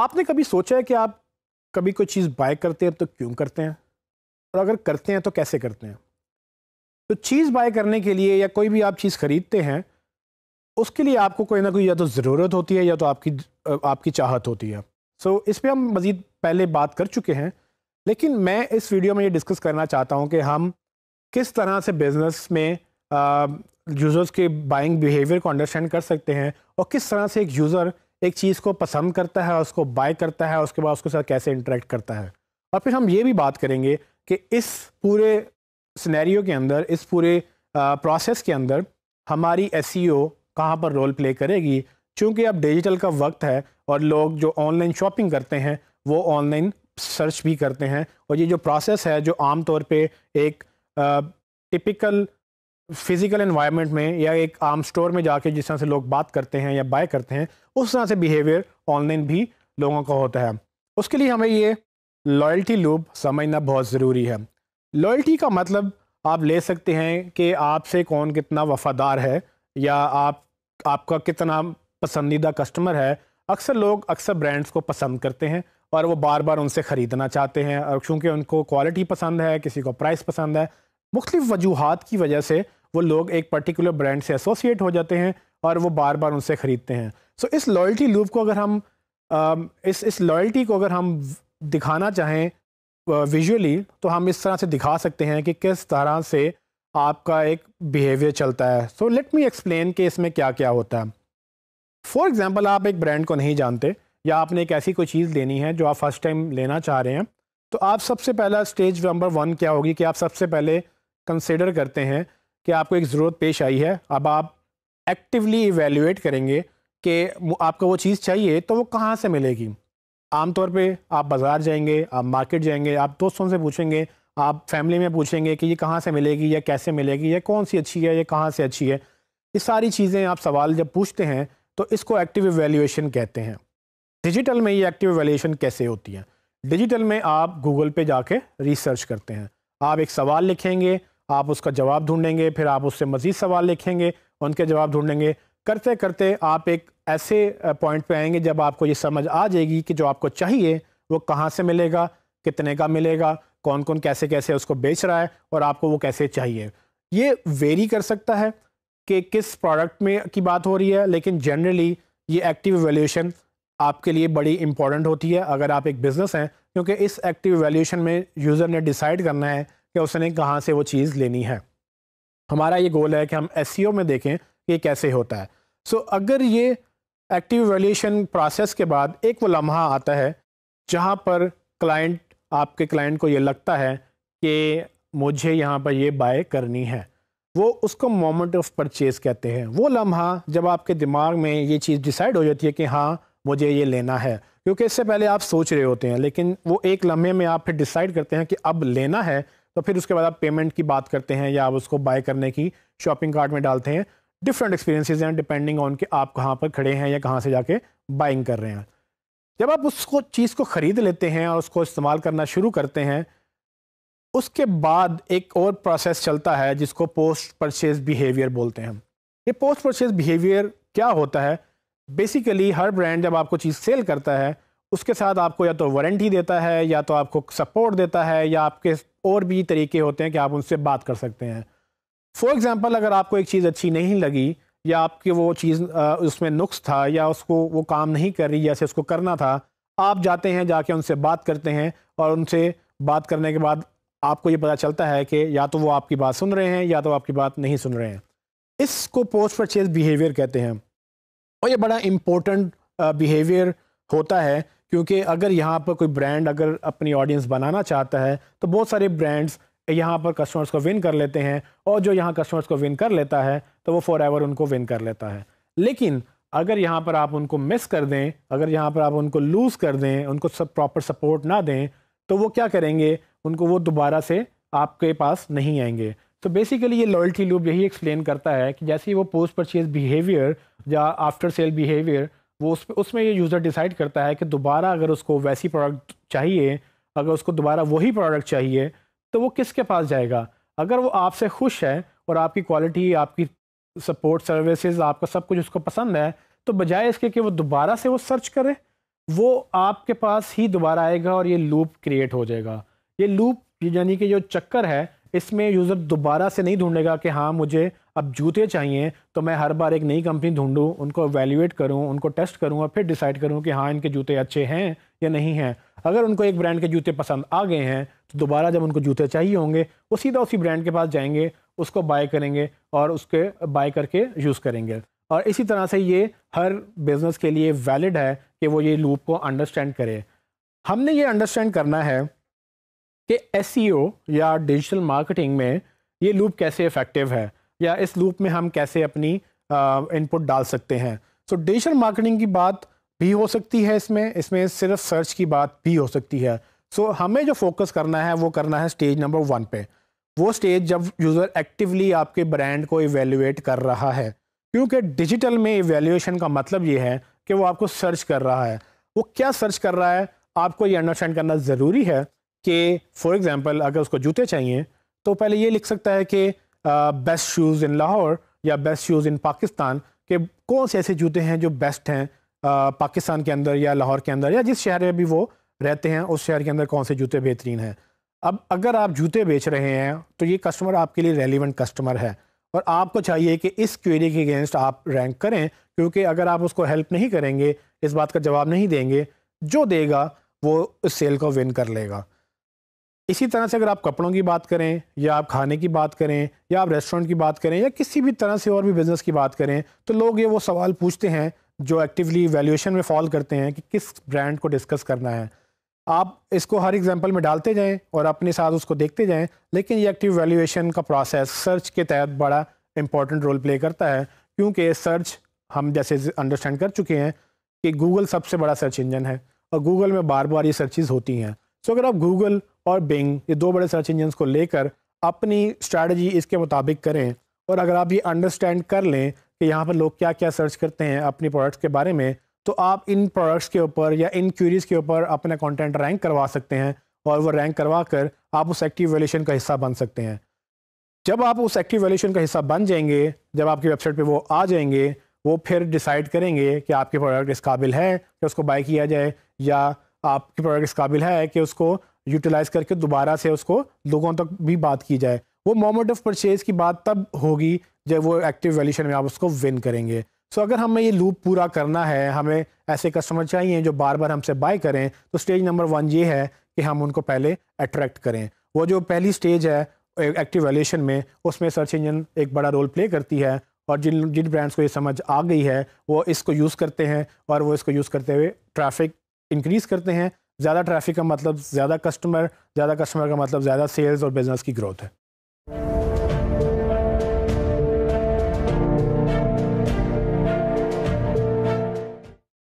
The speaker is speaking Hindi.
आपने कभी सोचा है कि आप कभी कोई चीज़ बाय करते हैं तो क्यों करते हैं, और अगर करते हैं तो कैसे करते हैं? तो चीज़ बाय करने के लिए या कोई भी आप चीज़ खरीदते हैं, उसके लिए आपको कोई ना कोई या तो ज़रूरत होती है या तो आपकी चाहत होती है। सो इस पे हम मज़ीद पहले बात कर चुके हैं, लेकिन मैं इस वीडियो में ये डिस्कस करना चाहता हूँ कि हम किस तरह से बिज़नेस में यूज़र्स के बाइंग बिहेवियर को अंडरस्टैंड कर सकते हैं, और किस तरह से एक यूज़र एक चीज़ को पसंद करता है, उसको बाय करता है, उसके बाद उसके साथ कैसे इंटरेक्ट करता है। और फिर हम ये भी बात करेंगे कि इस पूरे सिनेरियो के अंदर, इस पूरे प्रोसेस के अंदर हमारी एसईओ कहाँ पर रोल प्ले करेगी, क्योंकि अब डिजिटल का वक्त है और लोग जो ऑनलाइन शॉपिंग करते हैं वो ऑनलाइन सर्च भी करते हैं, और ये जो प्रोसेस है जो आम तौर पे एक टिपिकल फिज़िकल एनवायरनमेंट में या एक आम स्टोर में जाके जिस तरह से लोग बात करते हैं या बाय करते हैं, उस तरह से बिहेवियर ऑनलाइन भी लोगों का होता है। उसके लिए हमें ये लॉयल्टी लूप समझना बहुत ज़रूरी है। लॉयल्टी का मतलब आप ले सकते हैं कि आपसे कौन कितना वफ़ादार है, या आपका कितना पसंदीदा कस्टमर है। अक्सर लोग ब्रांड्स को पसंद करते हैं और वो बार बार उनसे ख़रीदना चाहते हैं, और चूँकि उनको क्वालिटी पसंद है, किसी को प्राइस पसंद है, मुख्तलिफ़ वजूहात की वजह से वो लोग एक पर्टिकुलर ब्रांड से एसोसिएट हो जाते हैं और वो बार बार उनसे ख़रीदते हैं। सो इस लॉयल्टी लूप को अगर हम इस लॉयल्टी को अगर हम दिखाना चाहें विजुअली, तो हम इस तरह से दिखा सकते हैं कि किस तरह से आपका एक बिहेवियर चलता है। सो लेट मी एक्सप्लेन कि इसमें क्या क्या होता है। फॉर एग्जांपल, आप एक ब्रांड को नहीं जानते, या आपने एक ऐसी कोई चीज़ लेनी है जो आप फर्स्ट टाइम लेना चाह रहे हैं, तो आप सबसे पहला स्टेज नंबर 1 क्या होगी कि आप सबसे पहले कंसिडर करते हैं कि आपको एक ज़रूरत पेश आई है। अब आप एक्टिवली इवेल्युएट करेंगे कि आपको वो चीज़ चाहिए तो वो कहाँ से मिलेगी। आमतौर पे आप बाज़ार जाएंगे, आप मार्केट जाएंगे, आप दोस्तों से पूछेंगे, आप फैमिली में पूछेंगे कि ये कहाँ से मिलेगी, या कैसे मिलेगी, या कौन सी अच्छी है, या कहाँ से अच्छी है। ये सारी चीज़ें आप सवाल जब पूछते हैं तो इसको एक्टिव इवेल्युएशन कहते हैं। डिजिटल में ये एक्टिव इवेल्युएशन कैसे होती है? डिजिटल में आप गूगल पे जाके रिसर्च करते हैं, आप एक सवाल लिखेंगे, आप उसका जवाब ढूंढेंगे, फिर आप उससे मज़ीद सवाल लिखेंगे, उनके जवाब ढूंढेंगे। करते करते आप एक ऐसे पॉइंट पे आएंगे जब आपको ये समझ आ जाएगी कि जो आपको चाहिए वो कहाँ से मिलेगा, कितने का मिलेगा, कौन कौन कैसे कैसे उसको बेच रहा है, और आपको वो कैसे चाहिए। ये वेरी कर सकता है कि किस प्रोडक्ट में की बात हो रही है, लेकिन जनरली ये एक्टिव इवैल्यूएशन आपके लिए बड़ी इंपॉर्टेंट होती है अगर आप एक बिज़नेस हैं, क्योंकि इस एक्टिव इवैल्यूएशन में यूज़र ने डिसाइड करना है कि उसने कहाँ से वो चीज़ लेनी है। हमारा ये गोल है कि हम एसईओ में देखें कि ये कैसे होता है। सो अगर ये एक्टिव इवैल्यूएशन प्रोसेस के बाद एक वो लम्हा आता है जहाँ पर आपके क्लाइंट को ये लगता है कि मुझे यहाँ पर ये बाय करनी है, वो उसको मोमेंट ऑफ परचेज़ कहते हैं। वो लम्हा जब आपके दिमाग में ये चीज़ डिसाइड हो जाती है कि हाँ मुझे ये लेना है, क्योंकि इससे पहले आप सोच रहे होते हैं, लेकिन वो एक लम्हे में आप फिर डिसाइड करते हैं कि अब लेना है, तो फिर उसके बाद आप पेमेंट की बात करते हैं या आप उसको बाय करने की शॉपिंग कार्ट में डालते हैं। डिफरेंट एक्सपीरियंसेस हैं डिपेंडिंग ऑन कि आप कहाँ पर खड़े हैं या कहाँ से जाके बाइंग कर रहे हैं। जब आप उसको चीज़ को ख़रीद लेते हैं और उसको इस्तेमाल करना शुरू करते हैं, उसके बाद एक और प्रोसेस चलता है जिसको पोस्ट परचेज बिहेवियर बोलते हैं। ये पोस्ट परचेज बिहेवियर क्या होता है? बेसिकली हर ब्रांड जब आपको चीज़ सेल करता है उसके साथ आपको या तो वारंटी देता है, या तो आपको सपोर्ट देता है, या आपके और भी तरीके होते हैं कि आप उनसे बात कर सकते हैं। फॉर एग्ज़ाम्पल, अगर आपको एक चीज़ अच्छी नहीं लगी, या आपकी वो चीज़ उसमें नुक्स था, या उसको वो काम नहीं कर रही जैसे उसको करना था, आप जाते हैं, जाके उनसे बात करते हैं, और उनसे बात करने के बाद आपको ये पता चलता है कि या तो वो आपकी बात सुन रहे हैं या तो आपकी बात नहीं सुन रहे हैं। इसको पोस्ट परचेज बिहेवियर कहते हैं, और ये बड़ा इम्पोर्टेंट बिहेवियर होता है, क्योंकि अगर यहाँ पर कोई ब्रांड अगर अपनी ऑडियंस बनाना चाहता है तो बहुत सारे ब्रांड्स यहाँ पर कस्टमर्स को विन कर लेते हैं, और जो यहाँ कस्टमर्स को विन कर लेता है तो वो फॉर एवर उनको विन कर लेता है। लेकिन अगर यहाँ पर आप उनको मिस कर दें, अगर यहाँ पर आप उनको लूज़ कर दें, उनको सब प्रॉपर सपोर्ट ना दें, तो वो क्या करेंगे, उनको वो दोबारा से आपके पास नहीं आएंगे। तो बेसिकली ये लॉयल्टी लूप यही एक्सप्लेन करता है कि जैसे ही वो पोस्ट परचेज बिहेवियर या आफ्टर सेल बिहेवियर, वो उसमें ये यूज़र डिसाइड करता है कि दोबारा अगर उसको वैसी प्रोडक्ट चाहिए, अगर उसको दोबारा वही प्रोडक्ट चाहिए, तो वो किसके पास जाएगा? अगर वो आपसे खुश है और आपकी क्वालिटी, आपकी सपोर्ट सर्विसेज, आपका सब कुछ उसको पसंद है, तो बजाय इसके कि वो दोबारा से वो सर्च करे, वो आपके पास ही दोबारा आएगा और ये लूप क्रिएट हो जाएगा। ये लूप यानी कि जो चक्कर है, इसमें यूज़र दोबारा से नहीं ढूंढेगा कि हाँ मुझे अब जूते चाहिए, तो मैं हर बार एक नई कंपनी ढूंढूं, उनको एवेल्यूएट करूं, उनको टेस्ट करूं और फिर डिसाइड करूं कि हाँ इनके जूते अच्छे हैं या नहीं हैं। अगर उनको एक ब्रांड के जूते पसंद आ गए हैं तो दोबारा जब उनको जूते चाहिए होंगे वो सीधा उसी ब्रांड के पास जाएंगे, उसको बाय करेंगे और उसके बाय करके यूज़ करेंगे। और इसी तरह से ये हर बिज़नेस के लिए वैलिड है कि वो ये लूप को अंडरस्टैंड करे। हमने ये अंडरस्टैंड करना है कि एसईओ या डिजिटल मार्केटिंग में ये लूप कैसे इफ़ेक्टिव है, या इस लूप में हम कैसे अपनी इनपुट डाल सकते हैं। सो डिजिटल मार्केटिंग की बात भी हो सकती है इसमें सिर्फ सर्च की बात भी हो सकती है। सो हमें जो फोकस करना है वो करना है स्टेज नंबर 1 पे। वो स्टेज जब यूज़र एक्टिवली आपके ब्रांड को इवेल्युएट कर रहा है, क्योंकि डिजिटल में इवेल्युएशन का मतलब ये है कि वो आपको सर्च कर रहा है। वो क्या सर्च कर रहा है आपको ये अंडरस्टैंड करना ज़रूरी है कि फॉर एग्जांपल अगर उसको जूते चाहिए तो पहले ये लिख सकता है कि बेस्ट शूज़ इन लाहौर या बेस्ट शूज़ इन पाकिस्तान, के कौन से ऐसे जूते हैं जो बेस्ट हैं पाकिस्तान के अंदर या लाहौर के अंदर या जिस शहर में भी वो रहते हैं उस शहर के अंदर कौन से जूते बेहतरीन हैं। अब अगर आप जूते बेच रहे हैं तो ये कस्टमर आपके लिए रेलिवेंट कस्टमर है और आपको चाहिए कि इस क्वेरी के अगेंस्ट आप रैंक करें, क्योंकि अगर आप उसको हेल्प नहीं करेंगे, इस बात का जवाब नहीं देंगे, जो देगा वो इस सेल को विन कर लेगा। इसी तरह से अगर आप कपड़ों की बात करें या आप खाने की बात करें या आप रेस्टोरेंट की बात करें या किसी भी तरह से और भी बिज़नेस की बात करें, तो लोग ये वो सवाल पूछते हैं जो एक्टिवली वैल्यूएशन में फॉल करते हैं कि किस ब्रांड को डिस्कस करना है। आप इसको हर एग्जांपल में डालते जाएं और अपने साथ उसको देखते जाएं, लेकिन ये एक्टिव वैल्यूएशन का प्रोसेस सर्च के तहत बड़ा इंपॉर्टेंट रोल प्ले करता है, क्योंकि सर्च हम जैसे अंडरस्टैंड कर चुके हैं कि गूगल सबसे बड़ा सर्च इंजन है और गूगल में बार बार ये सर्चेज होती हैं। सो अगर आप गूगल और बिंग ये 2 बड़े सर्च इंजन को लेकर अपनी स्ट्रैटेजी इसके मुताबिक करें और अगर आप ये अंडरस्टैंड कर लें कि यहाँ पर लोग क्या क्या सर्च करते हैं अपनी प्रोडक्ट्स के बारे में, तो आप इन प्रोडक्ट्स के ऊपर या इन क्वेरीज के ऊपर अपना कंटेंट रैंक करवा सकते हैं और वो रैंक करवा कर आप उस एक्टिव वैल्यूएशन का हिस्सा बन सकते हैं। जब आप उस एक्टिव वैल्यूएशन का हिस्सा बन जाएंगे, जब आपकी वेबसाइट पे वो आ जाएंगे, वो फिर डिसाइड करेंगे कि आपके प्रोडक्ट इस काबिल है कि उसको बाय किया जाए या आपके प्रोडक्ट इस काबिल है कि उसको यूटिलाइज करके दोबारा से उसको लोगों तक भी बात की जाए। वो मोमेंट ऑफ परचेज की बात तब होगी जब वो एक्टिव वैल्यूएशन में आप उसको विन करेंगे। सो अगर हमें ये लूप पूरा करना है, हमें ऐसे कस्टमर चाहिए जो बार बार हमसे बाय करें, तो स्टेज नंबर 1 ये है कि हम उनको पहले अट्रैक्ट करें। वो जो पहली स्टेज है एक्टिव वैल्यूएशन में, उसमें सर्च इंजन एक बड़ा रोल प्ले करती है और जिन जिन ब्रांड्स को ये समझ आ गई है वो इसको यूज़ करते हैं और वो इसको यूज़ करते हुए ट्रैफिक इंक्रीज़ करते हैं। ज़्यादा ट्रैफिक का मतलब ज़्यादा कस्टमर का मतलब ज़्यादा सेल्स और बिजनेस की ग्रोथ है।